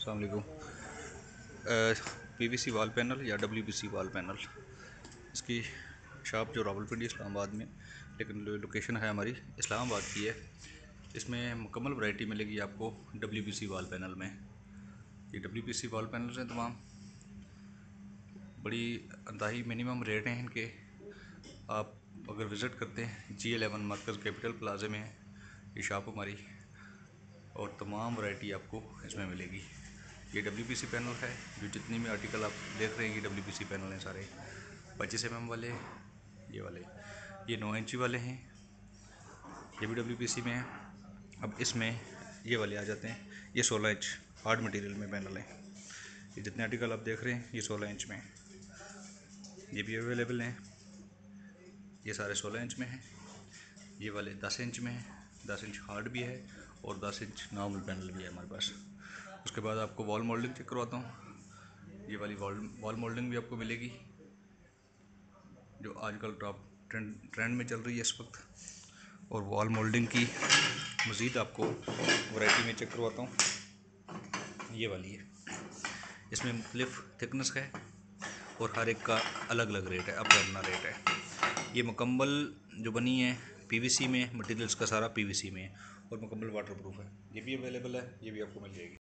अस्सलाम वालेकुम। पीवीसी वाल पैनल या डब्ल्यूपीसी वाल पैनल, इसकी शॉप जो रावलपिंडी इस्लामाबाद में, लेकिन लोकेशन है हमारी इस्लामाबाद की है। इसमें मुकम्मल वैरायटी मिलेगी आपको डब्ल्यूपीसी वाल पैनल में। ये डब्ल्यूपीसी वाल पैनल्स हैं तमाम, बड़ी अंतहाई मिनिमम रेट हैं इनके। आप अगर विज़िट करते हैं G11 मरकज़ कैपिटल प्लाजा में ये शॉप हमारी, और तमाम वैरायटी आपको इसमें मिलेगी। ये डब्ल्यूपीसी पैनल है, जो जितनी भी आर्टिकल आप देख रहे हैं ये डब्ल्यूपीसी पैनल हैं सारे। 25 mm वाले, ये वाले, ये 9 इंची वाले हैं, ये भी डब्ल्यूपीसी में है। अब इसमें ये वाले आ जाते हैं, ये 16 इंच हार्ड मटेरियल में पैनल हैं। ये जितने आर्टिकल आप देख रहे हैं ये 16 इंच में, ये भी अवेलेबल हैं। ये सारे 16 इंच में हैं। ये वाले 10 इंच में हैं, 10 इंच हार्ड भी है और 10 इंच नॉर्मल पैनल भी है हमारे पास। उसके बाद आपको वॉल मोल्डिंग चेक करवाता हूँ। ये वाली वॉल मोल्डिंग भी आपको मिलेगी, जो आजकल टॉप ट्रेंड में चल रही है इस वक्त। और वॉल मोल्डिंग की मज़ीद आपको वैरायटी में चेक करवाता हूँ। ये वाली है, इसमें मुख्तलिफ थिकनेस है और हर एक का अलग अलग रेट है, अपना रेट है। ये मुकम्मल जो बनी है पीवीसी में, मटेरियल्स का सारा पीवीसी में है और मुकम्मल वाटरप्रूफ है। ये भी अवेलेबल है, ये भी आपको मिल जाएगी।